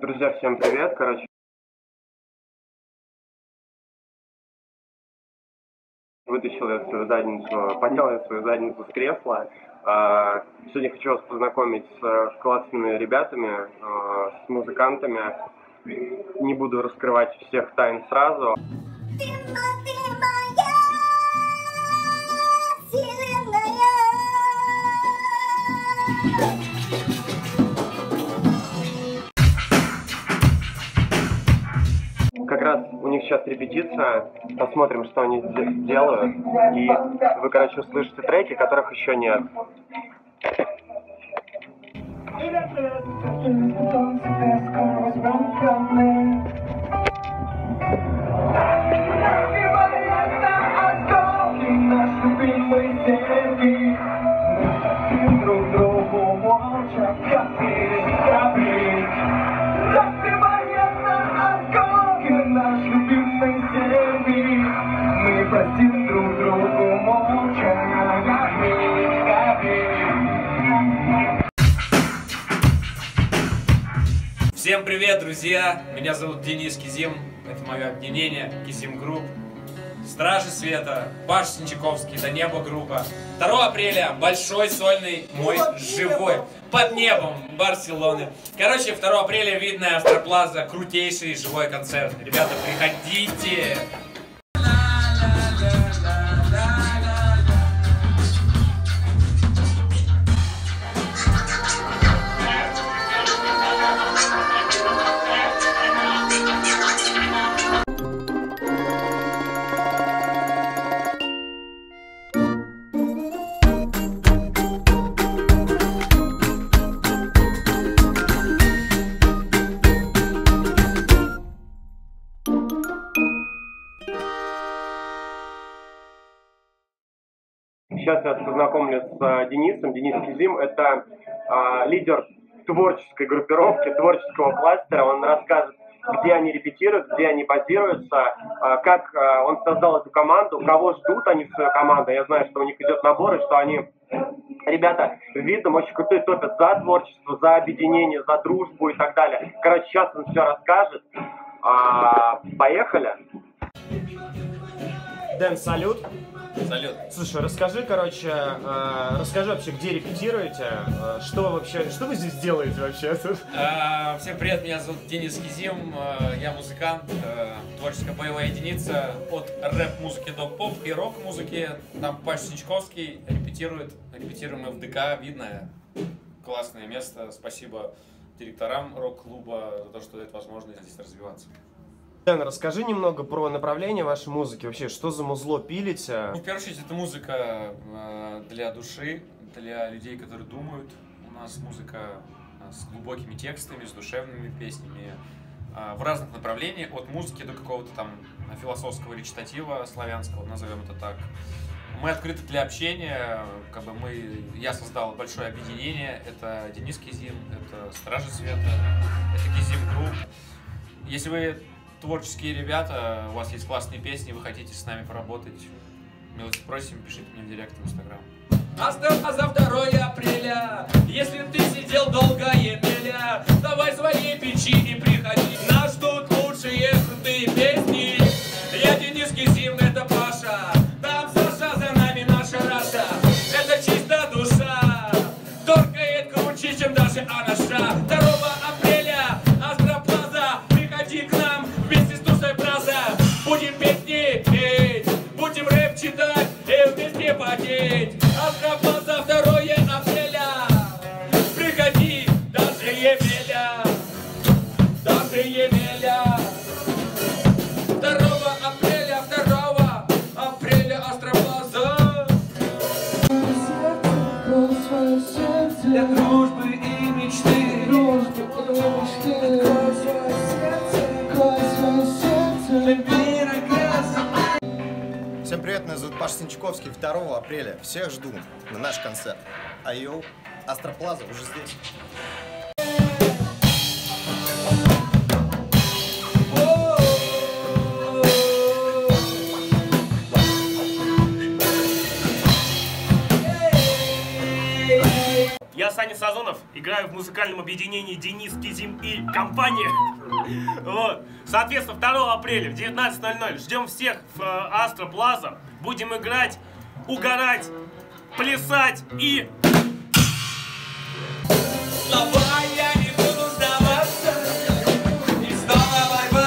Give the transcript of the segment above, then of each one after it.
Друзья, всем привет. Вытащил я свою задницу, поднял я свою задницу с кресла. Сегодня хочу вас познакомить с классными ребятами, с музыкантами. Не буду раскрывать всех тайн сразу. Как раз у них сейчас репетиция, посмотрим, что они делают, и вы, короче, услышите треки, которых еще нет. Всем привет, друзья! Меня зовут Денис Кизим, это мое объединение Кизим Групп. Стражи Света, Паш Синчаковский, До неба группа. 2 апреля большой сольный мой живой под небом Барселоны. Короче, 2 апреля видная Астроплаза, крутейший живой концерт. Ребята, приходите! Сейчас я вас познакомлю с Денисом. Денис Кизим – это лидер творческой группировки, творческого кластера. Он расскажет, где они репетируют, где они базируются, как он создал эту команду, кого ждут они в свою команду. Я знаю, что у них идет набор, и что они, ребята, видно, очень крутые, топят за творчество, за объединение, за дружбу и так далее. Короче, сейчас он все расскажет. Поехали! Дэн, салют. Салют. Слушай, расскажи, расскажи вообще, где репетируете, что вы здесь делаете вообще? Всем привет, меня зовут Денис Кизим, я музыкант, творческая боевая единица от рэп-музыки до поп и рок-музыки. Там Паш Синчаковский репетируем мы в ДК, видное, классное место. Спасибо директорам рок-клуба за то, что дают возможность здесь развиваться. Дэн, расскажи немного про направление вашей музыки, вообще, что за музло пилите? В первую очередь, это музыка для души, для людей, которые думают. У нас музыка с глубокими текстами, с душевными песнями, в разных направлениях, от музыки до какого-то там философского речитатива славянского, назовем это так. Мы открыты для общения, я создал большое объединение, это Денис Кизим, это Стражи Света, это Кизим Групп. Если вы творческие ребята, у вас есть классные песни, вы хотите с нами поработать, милости просим, пишите мне в директ в Инстаграм. За 2 апреля, если ты сидел долго емеля, давай свои печи и приходи. Нас ждут лучшие крутые песни. Я Денис Кизим, это Паша. Там Саша, за нами наша Раша. Это чисто душа, торкает круче, чем даже Анаша. 2 апреля, Астроплаза, приходи к нам вместе с Тусой Браза. Будем песни петь, будем рэп читать и вместе потеть. Астроплаза, 2 апреля, приходи, даже Емеля, даже Емеля. 2 апреля, Астроплаза. Для дружбы и мечты. Всем привет, меня зовут Паш Синчаковский. 2 апреля всех жду на наш концерт. Айоу, Астроплаза уже здесь. Я Саня Сазонов, играю в музыкальном объединении Денис Кизим и компания. Вот. Соответственно, 2 апреля в 19:00 ждем всех в Астро Плаза. Будем играть, угорать, плясать и... Давай, я не буду сдаваться, и снова борьба.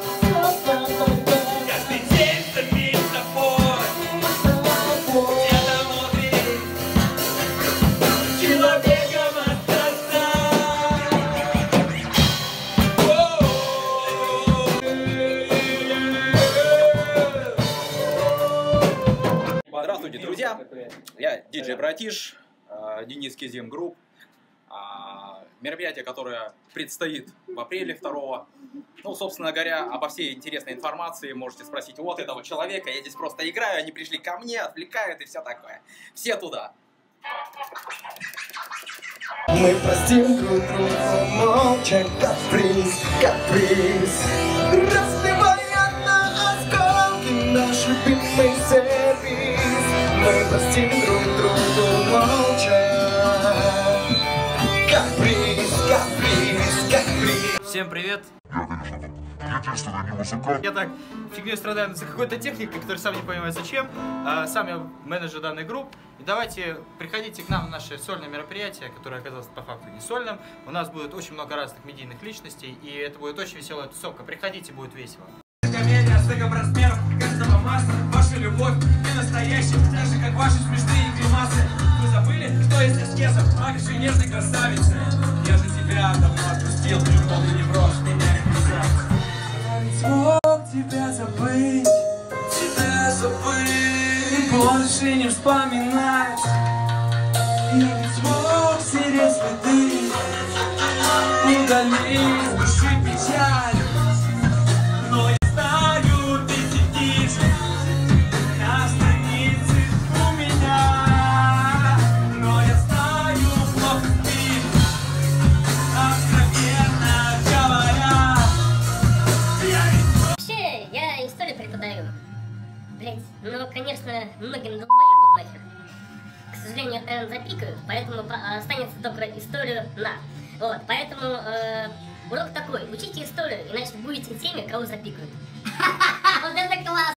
Каждый день стремится бой, где-то внутри человеком остаться. Здравствуйте, друзья! Я диджей Братиш, Денис Кизим Групп. Мероприятие, которое предстоит в апреле 2-го. Ну, собственно говоря, обо всей интересной информации можете спросить вот этого человека. Я здесь просто играю, они пришли ко мне, отвлекают и все такое. Все туда! Мы простим друг друга молча, каприз, каприз, разбивая на осколки наш любимый сервис. Мы простим друг другу молча, каприз, каприз, каприз. Всем привет! Я так фигней страдаю за какой-то техникой, которую сам не понимаю зачем. Сам я менеджер данной группы. И давайте приходите к нам на наше сольное мероприятие, которое оказалось по факту не сольным. У нас будет очень много разных медийных личностей, и это будет очень веселая тусовка. Приходите, будет весело. Комедия с тегом размеров каждого масса. Ваша любовь не настоящая, так же как ваши смешные гримасы. Вы забыли, что есть аскеза, магишь и нежной красавицы. Я же тебя давно отпустил, любовь не брошь меня и писать. Я ведь смог тебя забыть, и больше не вспоминать. Я ведь смог стереть следы, удалить с души печаль. Но я знаю, ты сидишь на странице у меня. Но я знаю, плохо ты, откровенно говоря. Вообще, я историю преподаю. Блять, ну, конечно, многим долбоебам нахер. К сожалению, запикают, поэтому останется только историю на. Вот, поэтому урок такой: учите историю, иначе будете теми, кого запикают. Вот это класс!